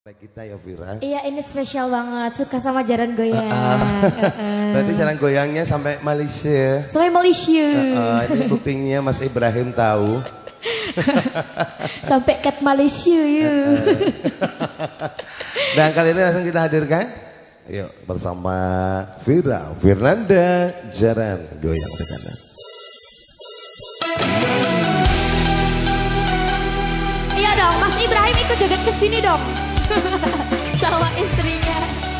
Kita ya Vira. Iya ini spesial banget, suka sama jaran goyang. Berarti jaran goyangnya sampai Malaysia. Sampai Malaysia. Ini buktinya Mas Ibrahim tahu. Sampai ke Malaysia ya. Dan kali ini langsung kita hadirkan. Yuk bersama Vira Firnanda jaran goyang tekanan. Iya dong, Mas Ibrahim ikut joget ke sini dong. Sama istrinya.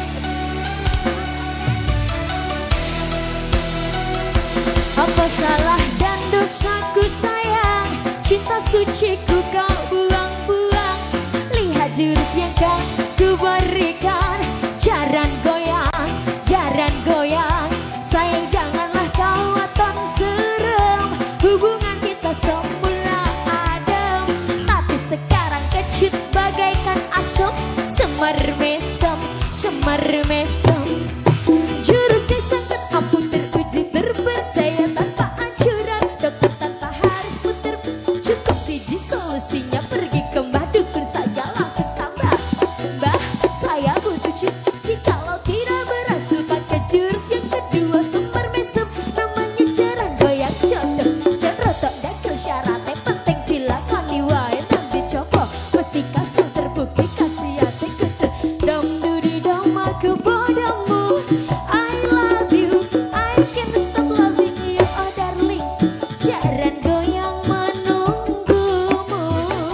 Apa salah dan dosaku sayang, cinta suciku kau buang-buang. Lihat jurus yang kau ku berikan, jaran goyang, jaran goyang. Sayang janganlah kau aton serem, hubungan kita semula adem, tapi sekarang kecut bagaikan asap. Semar mesem, semar mesem. Jurusnya sangat ampuh, teruji, terpercaya tanpa anjuran. Dokter tanpa harus puter, cukup siji solusinya. Pergi ke mbah dukun saja langsung sambat. Mbah, saya butuh cuci, kalau tidak berhasil pakai jurus yang kedua. Semar mesem, namanya jaran goyang jodoh. Jangan rotok dakil syaratnya penting dilakoni wae nang dicoba. Mesti kasil terbukti kasih hati kecil. Dong dudi dong aku bodohmu, I love you, I can't stop loving you, oh darling. Jaran goyang menunggumu,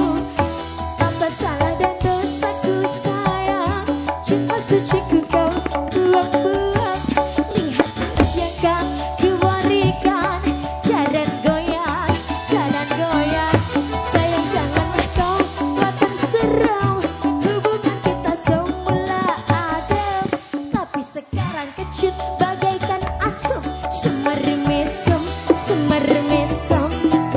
tanpa salah dan dosaku sayang, cinta suciku kau buang-buang. Lihat jurus yang kau kuberikan, jaran goyang, jaran goyang. Sayang janganlah kau buatkan seram, hubungan kita semula adem, tapi sekarang kecut bagaikan asap. Semar mesem, semar mesem.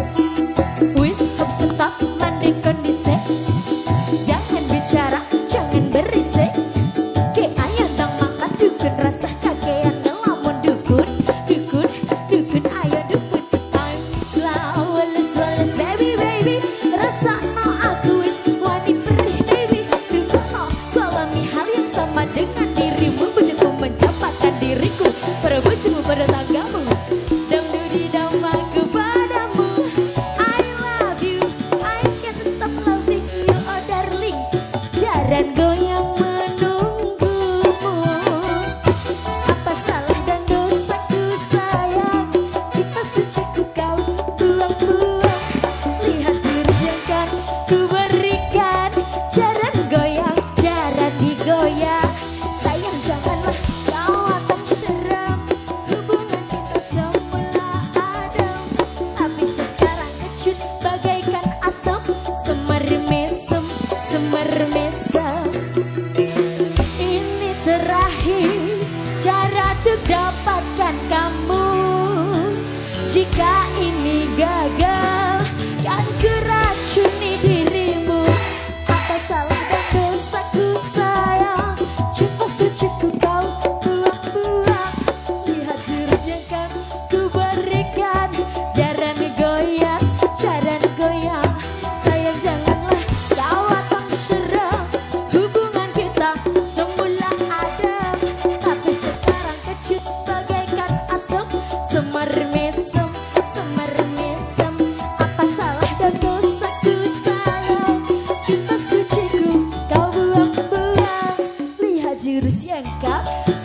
Wis hop stop mandek kondisi, jangan bicara, jangan berisik. Ke ayo dong makan dukun, rasa kakean ngelamun dukun, dukun, dukun ayo dukun. I'm flawless, flawless baby, baby. Rasa no aku wis wani perih baby. Dukun no suami hal yang sama dengan dirimu. Bujuku mencapakan diriku, para bujumu pada tanggamu. Dam dudi dam aku padamu, I love you, I can't stop loving you, oh darling. Jaran goyang menunggumu, apa salah dan dosaku sayang, cinta suciku kau buang-buang. Lihat jurus yang kan ku berikan, jaran goyang, jaran digoyang. Sayang janganlah kau akan seram, hubungan kita semula adem, tapi sekarang kecut bagaikan asap. Semar mesem, semar mesem. Ini terakhir cara untuk dapatkan kamu. Jika ini gagal, kan kuracuni dirimu. Apa salah dan dosaku sayang, cinta suciku kau buang-buang. Lihat jurus yang kan ku berikan, jaran goyang, jaran goyang. Sayang janganlah kau akan seram, hubungan kita semula adem, tapi sekarang kecut bagaikan asap. Semar mesem, semar mesem. Apa salah dan dosaku sayang, cinta suciku kau buang-buang. Lihat jurus yang kau